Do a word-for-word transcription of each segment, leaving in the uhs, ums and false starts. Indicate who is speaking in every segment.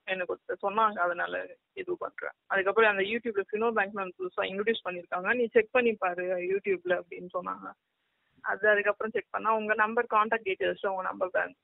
Speaker 1: எனக்கு ஒருத்தர் சொன்னாங்க, அதனால இது பண்ணுறேன். அதுக்கப்புறம் அந்த யூடியூப்ல ஃபினோ பேங்க்னு வந்து புதுசாக இன்ட்ரடியூஸ் பண்ணியிருக்காங்க, நீ செக் பண்ணி பாரு யூடியூப்ல அப்படின்னு சொன்னாங்க. அது அதுக்கப்புறம் செக் பண்ணால் உங்கள் நம்பர் கான்டாக்ட் டீட்டெயில்ஸ் உங்கள் நம்பர் பேங்க்.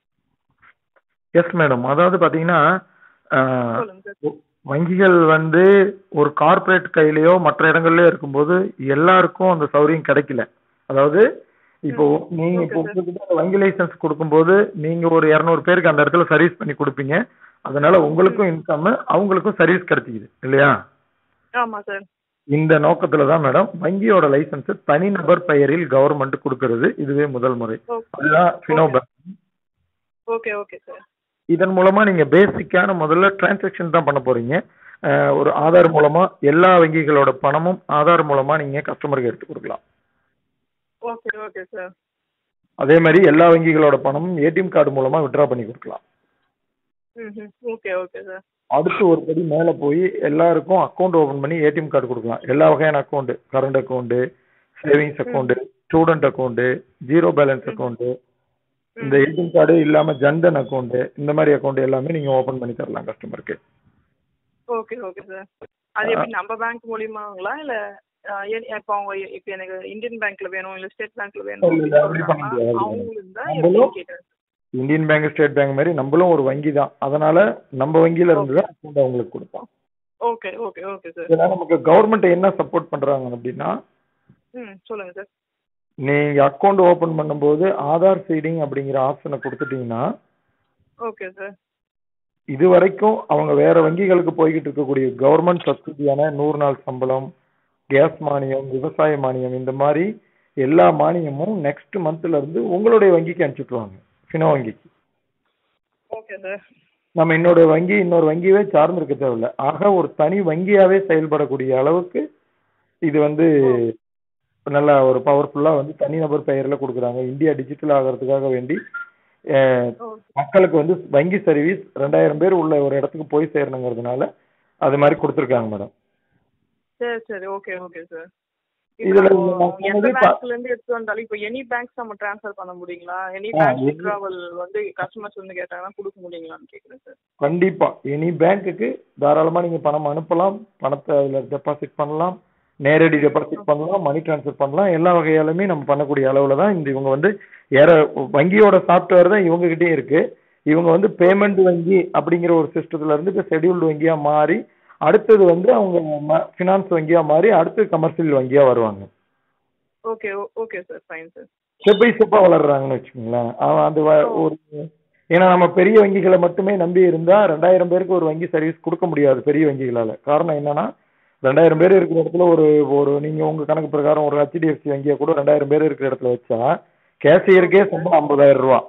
Speaker 2: Yes madam. அதாவது பார்த்தீங்கன்னா
Speaker 1: சொல்லுங்க சார்.
Speaker 2: வங்கிகள் வந்து ஒரு கார்ப்பரேட் கையிலயோ மற்ற இடங்கள்லயோ இருக்கும்போது எல்லாருக்கும் அந்த சௌகரியம் கிடைக்கல. அதாவது இப்போ நீங்க இப்போ உங்ககிட்ட வங்கி லைசன்ஸ் கொடுக்கும்போது நீங்க ஒரு இருநூறு பேருக்கு அந்த இடத்துல சர்வீஸ் பண்ணி கொடுப்பீங்க. அதனால உங்களுக்கும் இன்கம், அவங்களுக்கும் சர்வீஸ் கிடைச்சிக்குது இல்லையா?
Speaker 1: ஆமா சார்.
Speaker 2: இந்த நோக்கத்துல தான் மேடம் வங்கியோட லைசன்ஸ் தனிநபர் பெயரில் கவர்மெண்ட் கொடுக்கிறது. இதுவே முதல் முறை. அதுதான் Fino bank.
Speaker 1: Okay okay sir.
Speaker 2: இதன் மூலமா நீங்க பேசிக்கான முதல்ல டிரான்சாக்ஷன் தான் பண்ண போறீங்க. ஒரு ஆதார் மூலமா எல்லா வங்கிகளோட பணமும் ஆதார் மூலமா நீங்க கஸ்டமருக்கு எடுத்து கொடுக்கலாம்.
Speaker 1: Okay okay sir.
Speaker 2: அதே மாதிரி எல்லா வங்கிகளோட பணமும் ஏடிஎம் கார்டு மூலமா வித்ட்ரா பண்ணி கொடுக்கலாம்.
Speaker 1: Okay okay sir.
Speaker 2: அடுத்து ஒரு படி மேல போய் எல்லாருக்கும் அக்கௌண்ட் ஓபன் பண்ணி ஏடிஎம் கார்டு கொடுக்கலாம். எல்லா வகையான account, current account, savings account, student account, zero balance account, இந்த ஏடிஎம் கார்டு இல்லாம ஜன்தன் அக்கௌண்ட், இந்த மாதிரி அக்கௌண்ட் எல்லாமே நீங்க ஓபன் பண்ணி தரலாம் கஸ்டமருக்கு.
Speaker 1: Okay okay sir. அது எப்படி நம்ம பேங்க் மூலியமாங்களா இல்ல இப்போ அவங்க இப்போ எனக்கு இந்தியன் பேங்க்ல வேணும் இல்ல ஸ்டேட் பேங்க்ல வேணும் அவங்களுக்கு தான் கேட்டேன்.
Speaker 2: இந்தியன் பேங்க் ஸ்டேட் பேங்க் மாதிரி நம்மளும் ஒரு வங்கி தான். அதனால நம்ம வங்கியில இருந்து தான் அக்கௌண்ட் அவங்களுக்கு கொடுப்போம்.
Speaker 1: Okay okay okay sir.
Speaker 2: இதனால நமக்கு கவர்மெண்ட் என்ன சப்போர்ட் பண்றாங்க அப்படின்னா,
Speaker 1: ம் சொல்லுங்க சார்.
Speaker 2: நீங்க அக்கௌண்ட் ஓபன் பண்ணும்போது ஆதார் சீடிங் அப்படிங்கிற ஆப்ஷனை கொடுத்துட்டீங்கன்னா,
Speaker 1: ஓகே சார்,
Speaker 2: இது வரைக்கும் அவங்க வேற வங்கிகளுக்கு போய்கிட்டு இருக்கக்கூடிய கவர்மெண்ட் சப்சிடியான நூறு நாள் சம்பளம், கேஸ் மானியம், விவசாய மானியம், இந்த மாதிரி எல்லா மானியமும் நெக்ஸ்ட் மந்த்ல இருந்து உங்களுடைய வங்கிக்கு அனுப்பிச்சுட்டுருவாங்க, ஃபினோ வங்கிக்கு.
Speaker 1: Okay sir.
Speaker 2: நம்ம இன்னொரு வங்கி இன்னொரு வங்கியவே சார்ந்து இருக்க தேவையில்லை. ஆக ஒரு தனி வங்கியாவே செயல்படக்கூடிய அளவுக்கு இது வந்து நல்ல ஒரு பவர்ஃபுல்லா வந்து தனிநபர் பெயர்ல கொடுக்குறாங்க. இந்தியா டிஜிட்டல் ஆகிறதுக்காக வேண்டி மக்களுக்கு வந்து வங்கி சர்வீஸ் ரெண்டாயிரம் பேர் உள்ள ஒரு இடத்துக்கு போய் சேரணுங்கிறதுனால அது மாதிரி கொடுத்துருக்காங்க மேடம்.
Speaker 1: சரி சரி ஓகே ஓகே சார். இதுல எந்த பேங்க்ல இருந்து எடுத்து வந்தாலும் இப்போ எனி பேங்க்ஸ் நம்ம ட்ரான்ஸ்ஃபர் பண்ண முடியுங்களா? எனி பேங்க் வித்ட்ராவல் வந்து கஸ்டமர்ஸ் வந்து கேட்டாங்கன்னா கொடுக்க முடியுங்களான்னு கேக்குறேன் சார்.
Speaker 2: கண்டிப்பா எனி பேங்க்குக்கு தாராளமா நீங்க பணம் அனுப்பலாம், பணத்தை அதுல டெபாசிட் பண்ணலாம், நேரடி டெபாசிட் பண்ணலாம், மணி டிரான்ஸ்ஃபர் பண்ணலாம். எல்லா வகையாலுமே நம்ம பண்ணக்கூடிய அளவுல தான் இந்த இவங்க வந்து ஏற வங்கியோட சாஃப்ட்வேர் தான் இவங்க கிட்டே இருக்கு. இவங்க வந்து பேமெண்ட் வங்கி அப்படிங்கிற ஒரு சிஸ்டத்துல இருந்து இப்போ ஷெட்யூல்டு வங்கியா மாறி அடுத்தது வந்து அவங்க ஃபினான்ஸ் வங்கியா மாறி அடுத்து கமர்ஷியல் வங்கியா வருவாங்க.
Speaker 1: Okay okay sir, fine sir.
Speaker 2: Step by ஸ்டெப்பா வளர்றாங்கன்னு வச்சுக்கோங்களேன். அந்த ஒரு ஏன்னா நம்ம பெரிய வங்கிகளை மட்டுமே நம்பி இருந்தா ரெண்டாயிரம் பேருக்கு ஒரு வங்கி சர்வீஸ் கொடுக்க முடியாது பெரிய வங்கிகளால. காரணம் என்னன்னா ரெண்டாயிரம் பேர் இருக்கிற இடத்துல ஒரு ஒரு நீங்க உங்க கணக்கு பிரகாரம் ஒரு ஹெச்டிஎஃப்சி வங்கியா கூட ரெண்டாயிரம் பேர் இருக்கிற இடத்துல வச்சா கேஷியருக்கே சம்பளம் ஐம்பதாயிரம் ரூபா.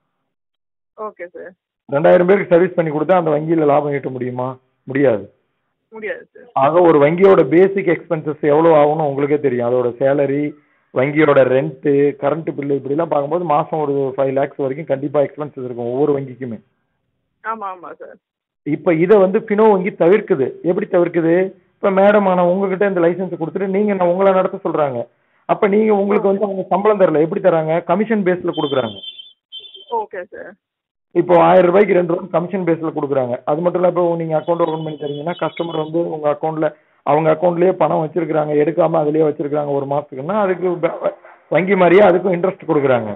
Speaker 1: Okay sir.
Speaker 2: ரெண்டாயிரம் பேருக்கு சர்வீஸ் பண்ணி கொடுத்தா அந்த வங்கியில லாபம் ஈட்ட முடியுமா? முடியாது.
Speaker 1: முடியாது சார்.
Speaker 2: ஆக ஒரு வங்கியோட பேசிக் எக்ஸ்பென்சஸ் எவ்வளவு ஆகும்னு உங்களுக்கே தெரியும். அதோட சேலரி, வங்கியோட ரெண்ட், கரண்ட் பில்லு இப்படி எல்லாம் பார்க்கும்போது மாசம் ஒரு ஃபைவ் லேக்ஸ் வரைக்கும் கண்டிப்பா எக்ஸ்பென்சஸ் இருக்கும் ஒவ்வொரு வங்கிக்குமே.
Speaker 1: ஆமா ஆமா சார்.
Speaker 2: இப்ப இதை வந்து ஃபினோ வங்கி தவிர்க்குது. எப்படி தவிர்க்குது? இப்ப மேடம் ஆனா உங்ககிட்ட இந்த லைசன்ஸ் கொடுத்துட்டு நீங்க நான் உங்களை நடத்த சொல்றாங்க. அப்ப நீங்க உங்களுக்கு வந்து அவங்க சம்பளம் தரல, எப்படி தராங்க? கமிஷன் பேஸ்ல கொடுக்குறாங்க.
Speaker 1: Okay sir.
Speaker 2: இப்போ ஆயிரம் ரூபாய்க்கு ரெண்டு ரூபாய் கமிஷன் பேஸ்ல கொடுக்குறாங்க. அது மட்டும் இல்ல இப்போ நீங்க அக்கௌண்ட் ஓபன் பண்ணி தரீங்கன்னா கஸ்டமர் வந்து உங்க அக்கௌண்ட்ல அவங்க அக்கௌண்ட்லயே பணம் வச்சிருக்காங்க, எடுக்காம அதுலயே வச்சிருக்காங்க ஒரு மாசத்துக்குன்னா அதுக்கு வங்கி மாதிரியே அதுக்கும் இன்ட்ரெஸ்ட் கொடுக்குறாங்க.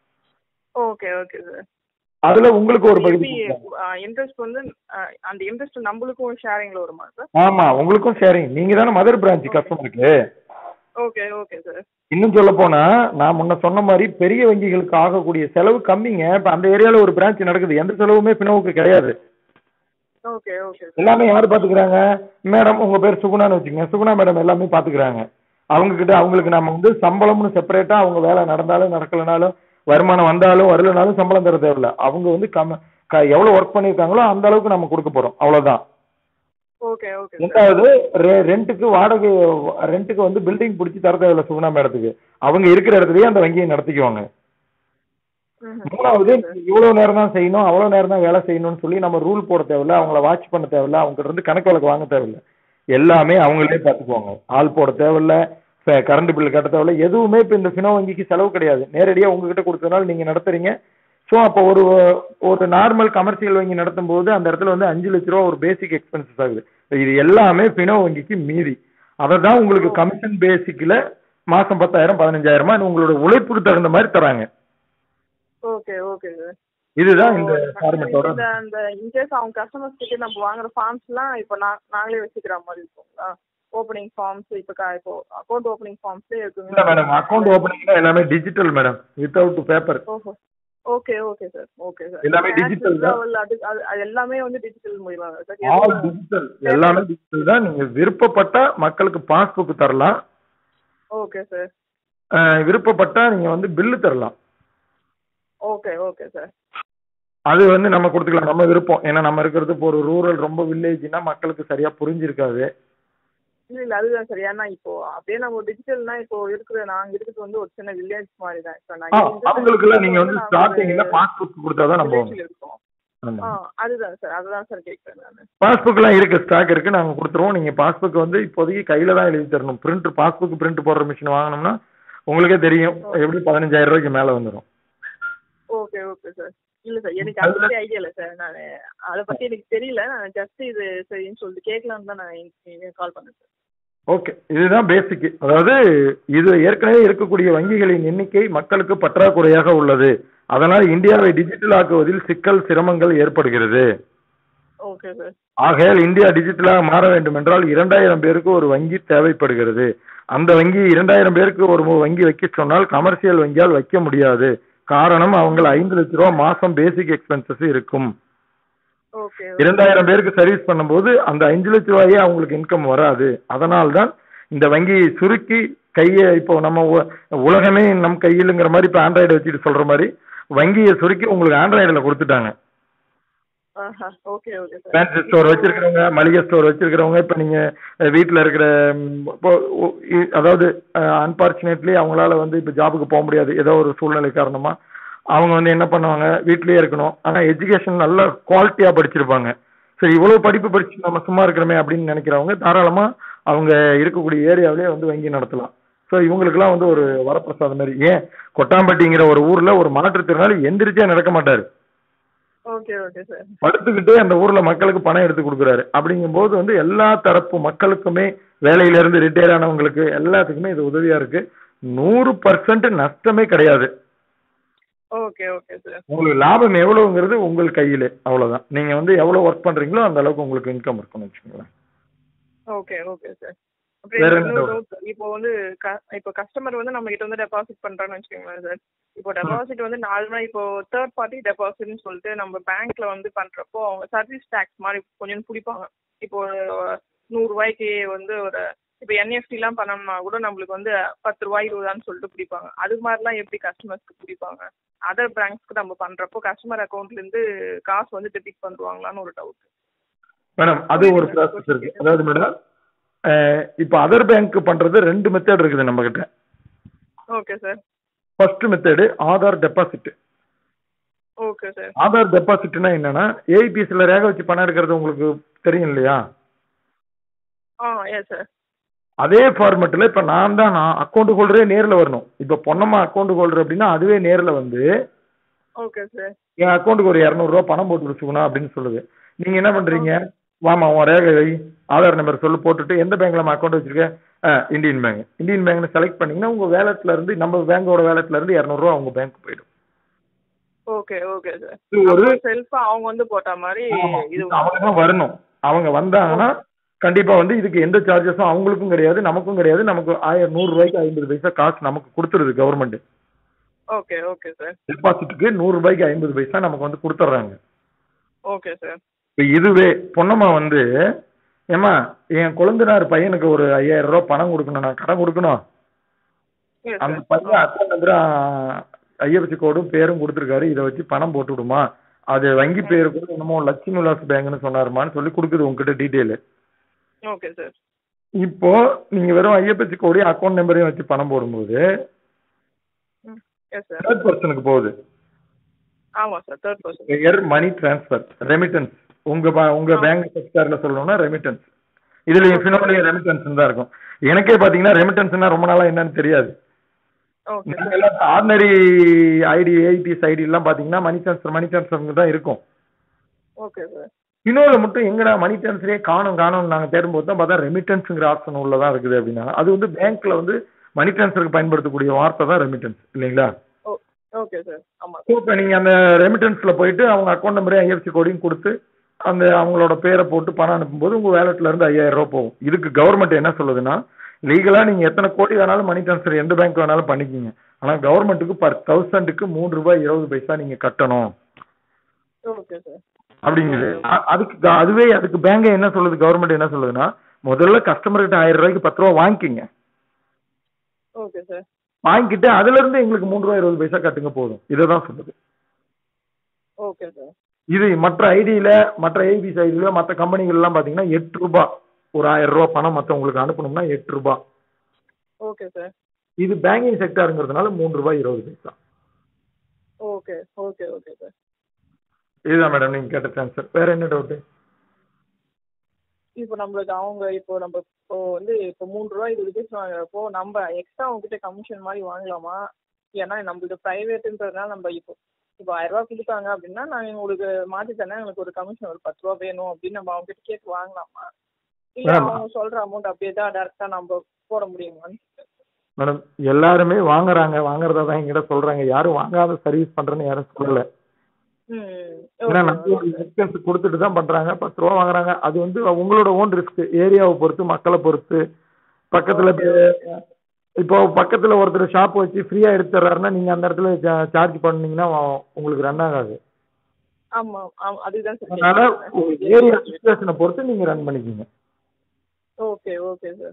Speaker 1: Okay okay sir.
Speaker 2: அதுல உங்களுக்கு ஒரு பகுதி
Speaker 1: இன்ட்ரெஸ்ட் வந்து அந்த இன்ட்ரெஸ்ட் நம்மளுக்கும் ஷேரிங்ல வருமா சார்?
Speaker 2: ஆமா, உங்களுக்கும் ஷேரிங். நீங்க தானே மதர் பிரான்ச் கஸ்டமருக்கு.
Speaker 1: Okay okay sir.
Speaker 2: இன்னும் சொல்ல போனா நான் முன்ன சொன்ன மாதிரி பெரிய வங்கிகளுக்கு ஆகக்கூடிய செலவு கம்மிங்க. இப்ப அந்த ஏரியால ஒரு பிரான்ச் நடக்குது, எந்த செலவுமே பினோவுக்கு கிடையாது.
Speaker 1: Okay okay.
Speaker 2: எல்லாமே யாரு பாத்துக்கிறாங்க? மேடம் உங்க பேர் சுகுணான்னு வச்சுக்கோங்க, சுகுணா மேடம் எல்லாமே பாத்துக்கிறாங்க. அவங்க கிட்ட அவங்களுக்கு நம்ம வந்து சம்பளம்னு செப்பரேட்டா அவங்க வேலை நடந்தாலும் நடக்கலனாலும் வருமானம் வந்தாலும் வரலனாலும் சம்பளம் தர தேவையில்ல. அவங்க வந்து கம் எவ்வளவு ஒர்க் பண்ணிருக்காங்களோ அந்த அளவுக்கு நம்ம கொடுக்க போறோம், அவ்வளவுதான்.
Speaker 1: Okay okay.
Speaker 2: ரெண்டாவது ரெண்டுக்கு வாடகை ரெண்டுக்கு வந்து பில்டிங் பிடிச்சி தர தேவையில்ல சுகுணா மேடத்துக்கு. அவங்க இருக்கிற இடத்துலயே அந்த வங்கியை நடத்திக்குவாங்க. மூணாவது இவ்வளவு நேரம் தான் செய்யணும் அவ்வளவு நேரம் தான் வேலை செய்யணும்னு சொல்லி நம்ம ரூல் போட தேவையில்ல, அவங்கள வாட்ச் பண்ண தேவையில்ல, அவங்க இருந்து கணக்கு வழக்கு வாங்க தேவையில்ல. எல்லாமே அவங்களே பார்த்துக்குவாங்க. ஆள் போட தேவையில்ல, கரண்ட் பில் கட்ட தேவையில்ல, எதுவுமே இப்ப இந்த ஃபினோ வங்கிக்கு செலவு கிடையாது. நேரடியா உங்ககிட்ட கொடுத்ததுனால நீங்க நடத்துறீங்க, ஸோ அப்போ ஒரு ஒரு நார்மல் கமர்ஷியல் வங்கி நடத்தும் போது அந்த இடத்துல வந்து அஞ்சு லட்ச ரூபா ஒரு பேசிக் எக்ஸ்பென்சஸ் ஆகுது. இது எல்லாமே பினோ வங்கிக்கு மீதி. அதை தான் உங்களுக்கு கமிஷன் பேசிக்ல மாசம் பத்தாயிரம் பதினஞ்சாயிரமா உங்களோட உழைப்புக்கு தகுந்த மாதிரி தராங்க.
Speaker 1: Okay okay sir.
Speaker 2: இதுதான் இந்த ஃபார்மேட்டோட.
Speaker 1: அந்த இன்கேஸ் அவங்க கஸ்டமர்ஸ் கிட்ட நம்ம வாங்குற ஃபார்ம்ஸ்லாம் இப்போ நான் நாங்களே வச்சுக்கிற மாதிரி இருக்குங்களா? ஓப்பனிங் ஃபார்ம்ஸ் இப்போ இப்போ அக்கௌண்ட் ஓப்பனிங் ஃபார்ம்ஸ்லேயே இருக்குங்க.
Speaker 2: இல்லை மேடம், அக்கௌண்ட் ஓப்பனிங்னா எல்லாமே டிஜிட்டல் மேடம், வித்தவுட் பேப்பர்.
Speaker 1: ஓஹோ, okay okay sir. Okay sir.
Speaker 2: எல்லாமே டிஜிட்டல் தான்.
Speaker 1: அது எல்லாமே வந்து டிஜிட்டல் மூலமா சார்.
Speaker 2: ஆல் டிஜிட்டல், எல்லாமே டிஜிட்டல் தான். நீங்க விருப்பப்பட்டா மக்களுக்கு பாஸ்புக் தரலாம்.
Speaker 1: Okay sir.
Speaker 2: விருப்பப்பட்டா நீங்க வந்து பில்லு தரலாம்.
Speaker 1: Okay okay sir.
Speaker 2: அது வந்து நம்ம கொடுத்துக்கலாம், நம்ம விருப்பம். ஏன்னா நம்ம இருக்கிறது இப்போ ஒரு ரூரல், ரொம்ப வில்லேஜ்னா மக்களுக்கு சரியா புரிஞ்சிருக்காது.
Speaker 1: இல்ல இல்ல அதுதான் சார். ஏன்னா இப்போ அப்படியே நம்ம டிஜிட்டல்னா இப்போ இருக்கிற நாங்க இருக்கிறது வந்து ஒரு சின்ன வில்லேஜ் மாதிரி தான்.
Speaker 2: அவங்களுக்கு எல்லாம் நீங்க வந்து ஸ்டார்டிங்ல பாஸ்புக் கொடுத்தாதான் நம்ம
Speaker 1: இருக்கோம். அதுதான் சார், அதுதான் சார் கேட்கிறேன் நான்.
Speaker 2: பாஸ்புக் எல்லாம் இருக்கு, ஸ்டாக் இருக்கு, நாங்க கொடுத்துருவோம். நீங்க பாஸ்புக் வந்து இப்போதைக்கு கையில தான் எழுதி தரணும். பிரிண்ட் பாஸ்புக் பிரிண்ட் போடுற மிஷின் வாங்கினோம்னா உங்களுக்கே தெரியும் எப்படி பதினஞ்சாயிரம் ரூபாய்க்கு மேல வந்துடும்.
Speaker 1: Okay okay sir. இல்ல சார், எனக்கு அதை பத்தி ஐடியா இல்லை சார். நான் அதை பத்தி எனக்கு தெரியல. நான் ஜஸ்ட் இது சரின்னு சொல்லிட்டு கேட்கலான்னு தான் நான் கால் பண்ணேன் சார்.
Speaker 2: ஓகே, இதுதான் பேசிக். அதாவது இது ஏற்கனவே இருக்கக்கூடிய வங்கிகளின் எண்ணிக்கை மக்களுக்கு பற்றாக்குறையாக உள்ளது. அதனால் இந்தியாவை டிஜிட்டல் ஆக்குவதில் சிக்கல் சிரமங்கள் ஏற்படுகிறது.
Speaker 1: Okay sir.
Speaker 2: ஆகையால் இந்தியா டிஜிட்டலாக மாற வேண்டும் என்றால் இரண்டாயிரம் பேருக்கு ஒரு வங்கி தேவைப்படுகிறது. அந்த வங்கி இரண்டாயிரம் பேருக்கு ஒரு வங்கி வைக்க சொன்னால் கமர்ஷியல் வங்கியால் வைக்க முடியாது. காரணம், அவங்க ஐந்து லட்ச ரூபா மாசம் பேசிக் எக்ஸ்பென்சஸ் இருக்கும். இரண்டாயிரம் பேருக்கு சர்வீஸ் பண்ணும்போது அந்த அஞ்சு லட்ச ரூபாயே அவங்களுக்கு இன்கம் வராது. அதனால்தான் இந்த வங்கியை சுருக்கி கையை, இப்போ நம்ம உலகமே நம் கையிலுங்கிற மாதிரி இப்போ ஆண்ட்ராய்டு வச்சுட்டு சொல்ற மாதிரி வங்கியை சுருக்கி உங்களுக்கு ஆண்ட்ராய்டுல கொடுத்துட்டாங்க. ஃபேன்சி ஸ்டோர் வச்சிருக்கிறவங்க, மளிகை ஸ்டோர் வச்சிருக்கிறவங்க, இப்போ நீங்க வீட்டில் இருக்கிற, அதாவது அன்பார்ச்சுனேட்லி அவங்களால வந்து இப்போ ஜாபுக்கு போக முடியாது, ஏதோ ஒரு சூழ்நிலை காரணமா அவங்க வந்து என்ன பண்ணுவாங்க, வீட்லயே இருக்கணும். ஆனா எஜுகேஷன் நல்ல குவாலிட்டியா படிச்சிருப்பாங்க. சரி, இவ்வளவு படிப்பு படிச்சு நம்ம சும்மா இருக்கிறோமே அப்படின்னு நினைக்கிறவங்க தாராளமா அவங்க இருக்கக்கூடிய ஏரியாவிலேயே வந்து வங்கி நடத்தலாம். ஸோ இவங்களுக்குலாம் வந்து ஒரு வரப்பிரசாதம் மாதிரி. ஏன், கொட்டாம்பட்டிங்கிற ஒரு ஊர்ல ஒரு மாற்றுத்திறனாளி எந்திரிச்சே நடக்க மாட்டாரு, படுத்துக்கிட்டே அந்த ஊர்ல மக்களுக்கு பணம் எடுத்து கொடுக்குறாரு. அப்படிங்கும் போது வந்து எல்லா தரப்பு மக்களுக்குமே, வேலையில இருந்து ரிட்டையர் ஆனவங்களுக்கு எல்லாத்துக்குமே இது உதவியா இருக்கு. நூறு பர்சன்ட் நஷ்டமே கிடையாது.
Speaker 1: Okay okay sir.
Speaker 2: உங்களுக்கு லாபம் எவ்வளவுங்கிறது உங்கள் கையில, அவ்வளவுதான். நீங்க வந்து எவ்வளவு ஒர்க் பண்றீங்களோ அந்த அளவுக்கு உங்களுக்கு இன்கம் இருக்கும்னு வச்சுக்கோங்களேன்.
Speaker 1: Okay okay sir. இப்போ வந்து இப்போ கஸ்டமர் வந்து நம்ம கிட்ட வந்து டெபாசிட் பண்றான்னு வச்சுக்கோங்களேன் சார். இப்போ டெபாசிட் வந்து நார்மலா இப்போ தேர்ட் பார்ட்டி டெபாசிட்னு சொல்லிட்டு நம்ம பேங்க்ல வந்து பண்றப்போ அவங்க சர்வீஸ் டேக்ஸ் மாதிரி கொஞ்சம் பிடிப்பாங்க. இப்போ நூறு ரூபாய்க்கு வந்து ஒரு இப்போ என்எஃப்டி எல்லாம் பண்ணோம்னா கூட நம்மளுக்கு வந்து பத்து ரூபாய் இருபதான்னு சொல்லிட்டு பிடிப்பாங்க. அது மாதிரிலாம் எப்படி கஸ்டமர்ஸ்க்கு பிடிப்பாங்க? அதர் பேங்க்ஸ்க்கு நம்ம பண்றப்போ கஸ்டமர் அக்கௌண்ட்ல இருந்து காசு வந்து டெபிட் பண்ணுவாங்களான்னு ஒரு டவுட்.
Speaker 2: மேடம், அது ஒரு ப்ராசஸ் இருக்கு. அதாவது மேடம், இப்போ அதர் பேங்க் பண்றது ரெண்டு மெத்தட் இருக்குது நம்ம கிட்ட.
Speaker 1: Okay sir.
Speaker 2: First method Aadhaar deposit.
Speaker 1: Okay sir.
Speaker 2: Aadhaar டெபாசிட்னா என்னன்னா, ஏபிஎஸ்ல ரேக வச்சு பணம் எடுக்கிறது உங்களுக்கு தெரியும் இல்லையா?
Speaker 1: Ah yes sir.
Speaker 2: அதே ஃபார்மெட்ல இப்ப நான் தான் நான் அக்கௌண்ட் ஹோல்டரே நேர்ல வரணும். இப்ப பொன்னம்மா அக்கௌண்ட் ஹோல்டர் அப்படின்னா அதுவே நேர்ல வந்து,
Speaker 1: ஓகே சார்,
Speaker 2: என் அக்கௌண்ட்டுக்கு ஒரு இரநூறு ரூபா பணம் போட்டு வச்சுக்கணும் அப்படின்னு சொல்லுது. நீங்க என்ன பண்றீங்க, வாமா உன் ரேகை வை, ஆதார் நம்பர் சொல்லு, போட்டுட்டு எந்த பேங்க்ல நம்ம அக்கௌண்ட் வச்சிருக்கேன், இந்தியன் பேங்க். இந்தியன் பேங்க்னு செலக்ட் பண்ணீங்கன்னா உங்க வேலட்ல இருந்து, நம்ம பேங்கோட வேலட்ல இருந்து இரநூறு ரூபா உங்க பேங்க் போயிடும்.
Speaker 1: Okay okay sir. ஒரு செல்ஃபா அவங்க வந்து போட்ட மாதிரி இது
Speaker 2: அவங்க தான் வரணும். அவங்க வந்தாங்கன்னா கண்டிப்பா வந்து இதுக்கு எந்த சார்ஜஸும் அவங்களுக்கும் கிடையாது, நமக்கும் கிடையாது. நமக்கு ஆயிரம் நூறு ரூபாய்க்கு ஐம்பது பைசா காசு நமக்கு கொடுத்துருது கவர்மெண்ட்.
Speaker 1: Okay okay sir.
Speaker 2: டெபாசிட்டுக்கு நூறு ரூபாய்க்கு ஐம்பது பைசா நமக்கு வந்து கொடுத்துட்றாங்க.
Speaker 1: Okay sir.
Speaker 2: இப்போ இதுவே பொன்னம்மா வந்து, ஏமா என் குழந்தைனார் பையனுக்கு ஒரு ஐயாயிரம் ரூபாய் பணம் கொடுக்கணும், நான் கடன் கொடுக்கணும், அந்த பையன் அக்கௌண்ட் நம்பர் ஐஎஃப்எஸ்சி கோடும் பேரும் கொடுத்துருக்காரு, இதை வச்சு பணம் போட்டு விடுமா, அது வங்கி பேரு கூட என்னமோ லட்சுமி விலாஸ் பேங்க்னு சொன்னாருமான்னு சொல்லி கொடுக்குது உங்ககிட்ட டீட்டெயிலு.
Speaker 1: Okay sir.
Speaker 2: இப்போ நீங்க வெறும் ஐஎஃப்எஸ்சி கோடையும் அக்கௌண்ட் நம்பரையும் வச்சு பணம் போடும்போது தேர்ட் பர்சனுக்கு போகுது.
Speaker 1: ஆமா sir, third person.
Speaker 2: Money transfer, remittance. உங்க உங்க பேங்க் செக்டார்ல சொல்லணும்னா ரெமிட்டன்ஸ். இதுல ஃபினோலயே ரெமிட்டன்ஸ் தான் இருக்கும். எனக்கே பாத்தீங்கன்னா ரெமிட்டன்ஸ்னா ரொம்ப நாளா என்னன்னு தெரியாது.
Speaker 1: Okay
Speaker 2: ordinary ID AEPS ID எல்லாம் பாத்தீங்கன்னா மணி டிரான்ஸ்ஃபர் மணி டிரான்ஸ்ஃபர் தான் இருக்கும்.
Speaker 1: Okay sir.
Speaker 2: இன்னொரு மட்டும் எங்கடா மணி டிரான்ஸ்ஃபரே காணும் காணும் நாங்க தேடும்போது தான் பார்த்தா ரெமிட்டன்ஸ்ங்கிற ஆப்ஷன் உள்ளதான் இருக்குது அப்படின்னா அது வந்து பேங்க்ல வந்து மணி டிரான்ஸ்ஃபருக்கு பயன்படுத்தக்கூடிய வார்த்தை தான் ரெமிட்டன்ஸ் இல்லைங்களா?
Speaker 1: Okay sir. ஆமா.
Speaker 2: இப்போ நீங்க அந்த ரெமிட்டன்ஸ்ல போயிட்டு அவங்க அக்கௌண்ட் நம்பரே ஐஎஃப்சி கோடையும் கொடுத்து அந்த அவங்களோட பேரை போட்டு பணம் அனுப்பும்போது உங்க வேலட்ல இருந்து ஐயாயிரம் ரூபாய் போகும். இதுக்கு கவர்மெண்ட் என்ன சொல்லுதுன்னா லீகலா நீங்க எத்தனை கோடி வேணாலும் மணி டிரான்ஸ்ஃபர் எந்த பேங்க் வேணாலும் பண்ணிக்கிங்க. ஆனா கவர்மெண்ட்டுக்கு பர் தௌசண்ட்க்கு மூணு ரூபாய் இருபது பைசா நீங்க கட்டணும்
Speaker 1: ஓகே சார்
Speaker 2: அப்படிங்குது. அதுக்கு அதுவே அதுக்கு பேங்க் என்ன சொல்லுது, கவர்மெண்ட் என்ன சொல்லுதுன்னா முதல்ல கஸ்டமர் கிட்ட ஆயிரம் ரூபாய்க்கு பத்து ரூபா வாங்கிக்கிங்க.
Speaker 1: Okay sir.
Speaker 2: வாங்கிட்டு அதுல இருந்து எங்களுக்கு மூணு ரூபாய் இருபது பைசா கட்டுங்க போதும். இதான் சொல்லுது.
Speaker 1: Okay sir.
Speaker 2: இது மற்ற ஐடியில மற்ற ஏபிசி ஐடியில மற்ற கம்பெனிகள் எல்லாம் பாத்தீங்கன்னா எட்டு ரூபாய் ஒரு ஆயிரம் ரூபாய் பணம் மற்றவங்களுக்கு அனுப்பணும்னா எட்டு ரூபாய்.
Speaker 1: Okay sir.
Speaker 2: இது பேங்கிங் செக்டாருங்கிறதுனால மூணு ரூபாய் இருபது பைசா.
Speaker 1: Okay okay okay sir.
Speaker 2: இதுதான் மேடம் நீங்க கேட்ட ட்ரான்ஸ்ஃபர். வேற என்ன டவுட்?
Speaker 1: இப்போ நம்மளுக்கு அவங்க இப்போ நம்ம இப்போ வந்து இப்போ மூணு ரூபாய் இருபது பைசா வாங்குறப்போ நம்ம எக்ஸ்ட்ரா அவங்ககிட்ட கமிஷன் மாதிரி வாங்கலாமா? ஏன்னா நம்மளுக்கு ப்ரைவேட்டுன்றதுனால நம்ம இப்போ இப்போ ஆயிரம் ரூபா கொடுத்தாங்க அப்படின்னா நாங்கள் உங்களுக்கு மாற்றி தானே எங்களுக்கு ஒரு கமிஷன் ஒரு பத்து ரூபா வேணும் அப்படின்னு நம்ம அவங்க கிட்ட கேட்டு வாங்கலாமா? இல்லை அவங்க சொல்ற அமௌண்ட் அப்படியே தான் டேரக்டா நம்ம போட முடியுமான்னு?
Speaker 2: மேடம் எல்லாருமே வாங்குறாங்க, வாங்குறதா தான் எங்கிட்ட சொல்றாங்க. யாரும் வாங்காத சர்வீஸ் பண்றேன்னு யாரும் சொல்லல. ஏன்னா நம்ம கொடுத்துட்டு தான் பண்றாங்க. பத்து ரூபா வாங்குறாங்க. அது வந்து உங்களோட ஓன் ரிஸ்க், ஏரியாவை பொறுத்து, மக்களை பொறுத்து. பக்கத்துல இப்போ பக்கத்துல ஒருத்தர் ஷாப் வச்சு ஃப்ரீயா எடுத்துறாருன்னா நீங்க அந்த இடத்துல சார்ஜ் பண்ணீங்கன்னா உங்களுக்கு ரன் ஆகாது.
Speaker 1: ஆமா அதுதான் சார்.
Speaker 2: அதனால ஏரியா சிச்சுவேஷனை பொறுத்து நீங்க ரன் பண்ணிக்கீங்க.
Speaker 1: Okay okay sir.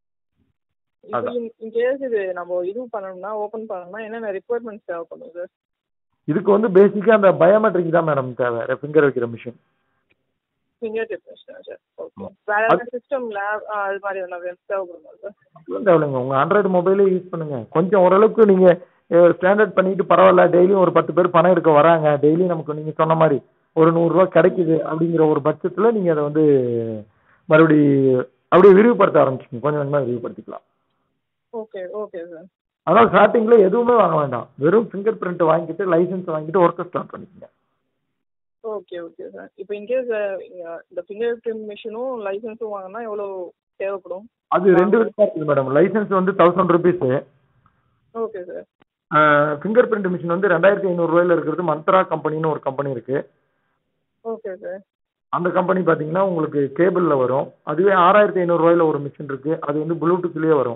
Speaker 1: இப்போ இன்கேஸ் இது நம்ம இது பண்ணணும்னா ஓபன் பண்ணணும்னா என்னென்ன ரிக்வயர்மெண்ட்ஸ் தேவைப்படும் சார்?
Speaker 2: இதுக்கு வந்து பேசிக்கா அந்த பயோமெட்ரிக் தான் மேடம் தேவை. ஃபிங்கர் வைக்கிற machine.
Speaker 1: Finger tip machine sir. Okay. வேற என்ன சிஸ்டம் லேப் அது மாதிரி என்ன தேவைப்படுமா சார்?
Speaker 2: தேவையில்லைங்க. உங்க ஆண்ட்ராய்டு மொபைலே யூஸ் பண்ணுங்க. கொஞ்சம் ஓரளவுக்கு நீங்க ஸ்டாண்டர்ட் பண்ணிட்டு பரவாயில்ல, டெய்லியும் ஒரு பத்து பேர் பணம் எடுக்க வராங்க, டெய்லி நமக்கு நீங்க சொன்ன மாதிரி ஒரு நூறுரூவா கிடைக்குது அப்படிங்கிற ஒரு பட்சத்துல நீங்க அதை வந்து மறுபடி அப்படியே விரிவுபடுத்த ஆரம்பிச்சுங்க. கொஞ்சம் கொஞ்சமாக விரிவுபடுத்திக்கலாம்.
Speaker 1: Okay okay sir.
Speaker 2: அதனால ஸ்டார்டிங்ல எதுவுமே வாங்க வேண்டாம். வெறும் ஃபிங்கர் பிரிண்ட் வாங்கிட்டு லைசன்ஸ் வாங்கிட்டு ஒர்க்கை ஸ்டார்ட் பண்ணிக்கங்க.
Speaker 1: Okay okay sir. இப்போ இன்கேஸ் இந்த ஃபிங்கர் பிரிண்ட் மிஷினும் லைசன்ஸும் வாங்கினா எவ்வளோ தேவைப்படும்?
Speaker 2: அது ரெண்டு விதமாக இருக்குது மேடம். லைசன்ஸ் வந்து thousand rupees.
Speaker 1: Okay sir.
Speaker 2: Finger print machine வந்து ரெண்டாயிரத்தி ஐநூறுரூவாயில் இருக்கிறது மந்த்ரா கம்பெனின்னு ஒரு கம்பெனி இருக்கு.
Speaker 1: Okay sir.
Speaker 2: அந்த கம்பெனி பார்த்தீங்கன்னா உங்களுக்கு கேபிளில் வரும். அதுவே ஆறாயிரத்தி ஐநூறுரூவாயில் ஒரு மிஷின் இருக்கு. அது வந்து ப்ளூடூத்லேயே வரும்.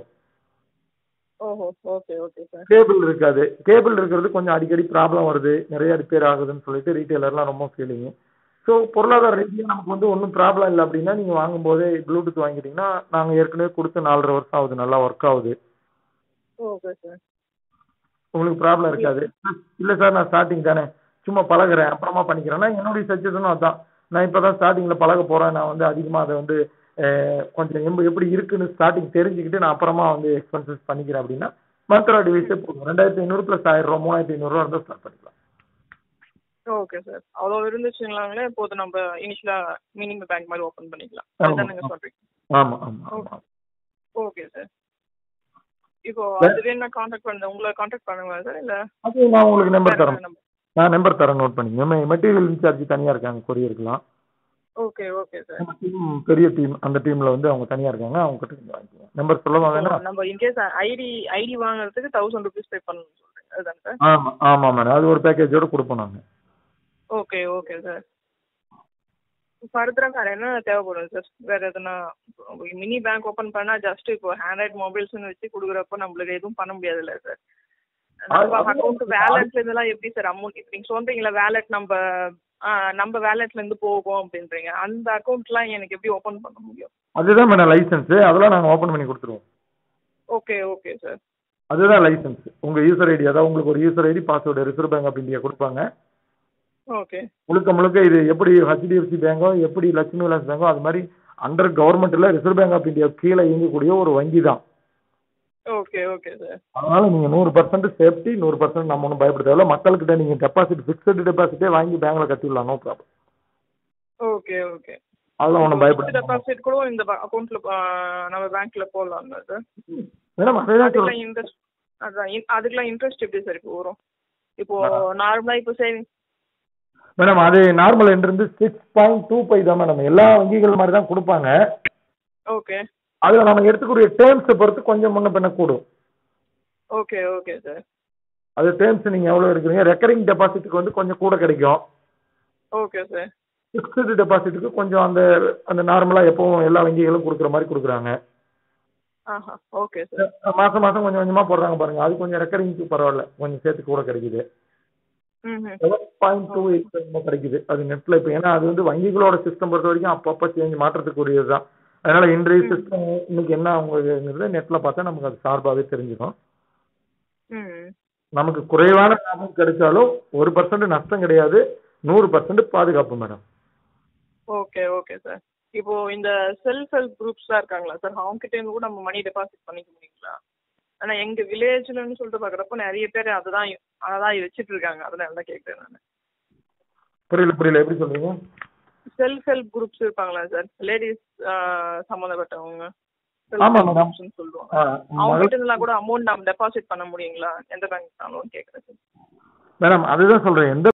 Speaker 1: ஓஹோ ஓகே ஓகே சார்.
Speaker 2: கேபிள் இருக்காது. கேபிள் இருக்கிறது கொஞ்சம் அடிக்கடி ப்ராப்ளம் வருது, நிறைய ரிப்பேர் ஆகுதுன்னு சொல்லிட்டு ரீட்டைலர்லாம் ரொம்ப ஃபீலிங்கு. ஸோ பொருளாதார ரீதியாக நமக்கு வந்து ஒன்றும் ப்ராப்ளம் இல்லை அப்படின்னா நீங்கள் வாங்கும்போதே ப்ளூடூத் வாங்கிட்டீங்கன்னா நாங்கள் ஏற்கனவே கொடுத்து நாலரை வருஷம் ஆகுது, நல்லா ஒர்க் ஆகுது.
Speaker 1: Okay sir.
Speaker 2: உங்களுக்கு ப்ராப்ளம் இருக்காது. இல்லை சார் நான் ஸ்டார்டிங் தானே சும்மா பழகிறேன் அப்புறமா பண்ணிக்கிறேன்னா என்னுடைய சஜஷனும் அதுதான். நான் இப்போ தான் ஸ்டார்டிங்கில் பழக போகிறேன், நான் வந்து அதிகமாக அதை வந்து கொஞ்சம் எம்ப எப்படி இருக்குன்னு ஸ்டார்டிங் தெரிஞ்சுக்கிட்டு நான் அப்புறமா வந்து எக்ஸ்பென்சஸ் பண்ணிக்கிறேன் அப்படின்னா மந்த்ரா டிவைஸே போதும். ரெண்டாயிரத்தி ஐநூறு ப்ளஸ் ஆயிரம் ரூபா மூணாயிரத்தி ஐநூறுரூவா இருந்தால் ஸ்டார்ட் பண்ணிக்கலாம்.
Speaker 1: Okay sir. அவ்வளோ இருந்துச்சுங்களாங்களே இப்போது நம்ம இனிஷியலாக மினிமம் பேங்க் மாதிரி ஓப்பன் பண்ணிக்கலாம். அதுதான் நீங்கள் சொல்கிறீங்க.
Speaker 2: ஆமாம் ஆமாம் ஆமாம்.
Speaker 1: Okay sir. இப்போ அதுவே நான் கான்டாக்ட் பண்ணுறேன், உங்களை கான்டாக்ட் பண்ணுங்களா சார்? இல்லை
Speaker 2: அது நான் உங்களுக்கு நம்பர் தரேன். நான் நம்பர் தரேன், நோட் பண்ணிக்கோங்க. மெட்டீரியல் இன்சார்ஜ் தனியாக இருக்காங்க, கொரியருக்குலாம்.
Speaker 1: Okay okay sir.
Speaker 2: டீம் பெரிய டீம், அந்த டீம்ல வந்து அவங்க தனியா இருக்காங்க, அவங்க கிட்ட நீங்க வாங்கிக்கோங்க. நம்பர் சொல்லவா வேணா?
Speaker 1: நம்ம இன்கேஸ் ஐடி ஐடி வாங்குறதுக்கு தௌசண்ட் ருபீஸ் பே பண்ணணும்னு சொல்றீங்க அதுதான் சார்?
Speaker 2: ஆமா ஆமா மேடம், அது ஒரு பேக்கேஜோட கொடுப்போம் நாங்க.
Speaker 1: Okay okay sir. ஃபர்தரா வேற என்ன தேவைப்படும் சார்? வேற எதுனா மினி பேங்க் ஓபன் பண்ணா ஜஸ்ட் இப்போ ஆண்ட்ராய்டு மொபைல்ஸ்னு வச்சு கொடுக்குறப்ப நம்மளுக்கு எதுவும் பண்ண முடியாதுல்ல சார்? நம்ம அக்கௌண்ட் வேலட்ல இருந்தெல்லாம் எப்படி சார் அமௌண்ட் இப்போ நீங்க சொல்றீங்களா வேலட் நம்ம நம்ம வேலட்ல இருந்து போகும் அப்படின்றீங்க, அந்த அக்கௌண்ட்லாம் எனக்கு எப்படி ஓபன் பண்ண முடியும்?
Speaker 2: அதுதான் மேடம் லைசன்ஸ், அதெல்லாம் நாங்க ஓபன் பண்ணி கொடுத்துருவோம்.
Speaker 1: Okay okay sir.
Speaker 2: அதுதான் லைசன்ஸ். உங்க யூசர் ஐடி, அதாவது உங்களுக்கு ஒரு user ID password Reserve Bank of India கொடுப்பாங்க.
Speaker 1: ஓகே.
Speaker 2: முழுக்க முழுக்க இது எப்படி ஹெச்டிஎஃப்சி பேங்கோ எப்படி லட்சுமி விலாஸ் பேங்கோ அது மாதிரி அண்டர் கவர்மெண்ட்ல ரிசர்வ் பேங்க் ஆஃப் இந்தியா கீழே இயங்கக்கூடிய ஒரு வங்கி தான்.
Speaker 1: Okay okay sir.
Speaker 2: அதனால நீங்க நூறு பர்சன்ட் சேஃப்டி, நூறு பர்சன்ட் நம்ம ஒன்றும் பயப்பட தேவையில்ல. மக்கள்கிட்ட நீங்க டெபாசிட் ஃபிக்ஸட் டெபாசிட்டே வாங்கி பேங்க்ல கட்டிடலாம், நோ ப்ராப்ளம்.
Speaker 1: Okay okay.
Speaker 2: அதெல்லாம் ஒன்றும் பயப்பட
Speaker 1: டெபாசிட் கூட இந்த அக்கௌண்ட்ல நம்ம பேங்க்ல போடலாம் சார்?
Speaker 2: மேடம் அதே தான்
Speaker 1: அதான் இன்- அதுக்கெல்லாம் இன்ட்ரெஸ்ட் எப்படி சார் இப்போ வரும்? இப்போ நார்மலா இப்போ சேவிங்.
Speaker 2: மேடம் அது நார்மல் இருந்து சிக்ஸ் பாயிண்ட் டூ ஃபைவ் தான் மேடம். எல்லா வங்கிகள் மாதிரி தான் கொடுப்பாங்க.
Speaker 1: ஓகே
Speaker 2: அதில் நம்ம எடுத்துக்கூடிய டேர்ம்ஸை பொறுத்து கொஞ்சம் முன்ன பின்ன கூடும்.
Speaker 1: Okay okay sir.
Speaker 2: அது டேர்ம்ஸ் நீங்கள் எவ்வளோ எடுக்கிறீங்க. ரெக்கரிங் டெபாசிட்டுக்கு வந்து கொஞ்சம் கூட கிடைக்கும்.
Speaker 1: Okay sir.
Speaker 2: ஃபிக்ஸ்டு டெபாசிட்டுக்கு கொஞ்சம் அந்த அந்த நார்மலாக எப்பவும் எல்லா வங்கிகளும் கொடுக்குற மாதிரி கொடுக்குறாங்க.
Speaker 1: ஆஹா ஓகே சார்.
Speaker 2: மாதம் மாதம் கொஞ்சம் கொஞ்சமாக போடுறாங்க பாருங்க. அது கொஞ்சம் ரெக்கரிங்க்கு பரவாயில்ல, கொஞ்சம் சேர்த்து கூட கிடைக்குது.
Speaker 1: ம்
Speaker 2: செவன் பாயிண்ட் டூ எயிட் கிடைக்குது அது நெட்டில். இப்போ ஏன்னா அது வந்து வங்கிகளோட சிஸ்டம் பொறுத்த வரைக்கும் அப்பப்போ சேஞ்ச் மாற்றத்துக்குரியது தான். அதனால இன்றைய சிஸ்டம் இன்னைக்கு என்ன அவங்களுங்கிறது நெட்டில் பார்த்தா நமக்கு அது சார்பாகவே தெரிஞ்சிடும்.
Speaker 1: ம்
Speaker 2: நமக்கு குறைவான லாபம் கிடைச்சாலும் ஒரு பர்சன்ட் நஷ்டம் கிடையாது, நூறு பர்சன்ட் பாதுகாப்பு மேடம்.
Speaker 1: Okay okay sir. இப்போ இந்த செல்ஃப் ஹெல்ப் குரூப்ஸ்லாம் இருக்காங்களா சார், அவங்க கிட்ட இருந்து கூட நம்ம மணி டெபாசிட் பண்ணிக்க முடியுங்களா? ஆனா எங்க வில்லேஜ்லன்னு சொல்லிட்டு பாக்குறப்ப நிறைய பேர் அதுதான் அதான் வச்சுட்டு இருக்காங்க. அதனால தான் கேட்குறேன் நான்.
Speaker 2: புரியல புரியல எப்படி சொல்றீங்க?
Speaker 1: செல்ஃப் ஹெல்ப் குரூப்ஸ் இருப்பாங்களா சார், லேடிஸ் சம்மந்தப்பட்டவங்க
Speaker 2: ஆமா மேடம்.
Speaker 1: சொல்லுவாங்க.
Speaker 2: ஆ,
Speaker 1: அவங்க
Speaker 2: மகள்-
Speaker 1: கிட்ட இருந்தெல்லாம் கூட அமௌண்ட் நம்ம டெபாசிட் பண்ண முடியுங்களா? எந்த பேங்க்னாலும் கேட்குறேன் சார்.
Speaker 2: மேடம் அதுதான் சொல்றேன். எந்த